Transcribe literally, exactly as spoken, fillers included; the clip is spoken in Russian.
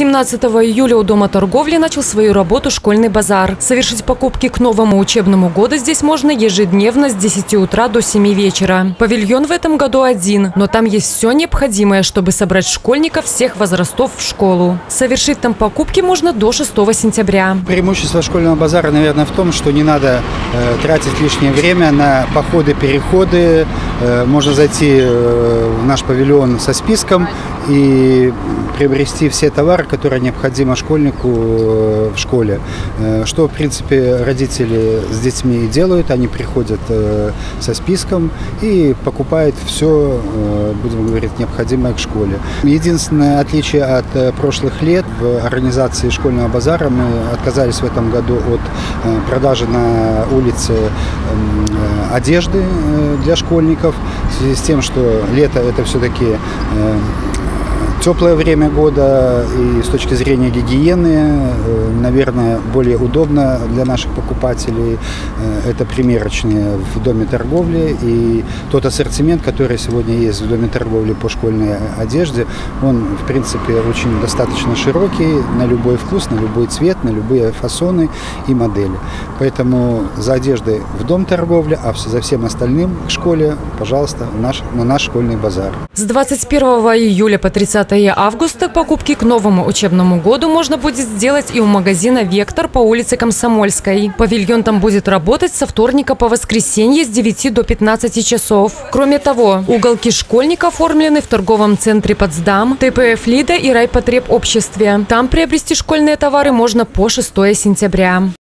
семнадцатого июля у Дома торговли начал свою работу школьный базар. Совершить покупки к новому учебному году здесь можно ежедневно с десяти утра до семи вечера. Павильон в этом году один, но там есть все необходимое, чтобы собрать школьников всех возрастов в школу. Совершить там покупки можно до шестого сентября. Преимущество школьного базара, наверное, в том, что не надо э, тратить лишнее время на походы, переходы. Э, можно зайти э, в наш павильон со списком и приобрести все товары, которые необходимы школьнику в школе. Что, в принципе, родители с детьми и делают. Они приходят со списком и покупают все, будем говорить, необходимое к школе. Единственное отличие от прошлых лет: в организации школьного базара мы отказались в этом году от продажи на улице одежды для школьников, в связи с тем, что лето – это все-таки теплое время года, и с точки зрения гигиены, наверное, более удобно для наших покупателей это примерочные в Доме торговли. И тот ассортимент, который сегодня есть в Доме торговли по школьной одежде, он, в принципе, очень достаточно широкий, на любой вкус, на любой цвет, на любые фасоны и модели. Поэтому за одеждой в Дом торговли, а за всем остальным к школе, пожалуйста, наш, на наш школьный базар. С двадцать первого июля по тридцатое августа покупки к новому учебному году можно будет сделать и у магазина «Вектор» по улице Комсомольской. Павильон там будет работать со вторника по воскресенье с девяти до пятнадцати часов. Кроме того, уголки школьников оформлены в торговом центре «Потсдам», тэ пэ эф «Лида» и райпотребобществе. Там приобрести школьные товары можно по шестое сентября.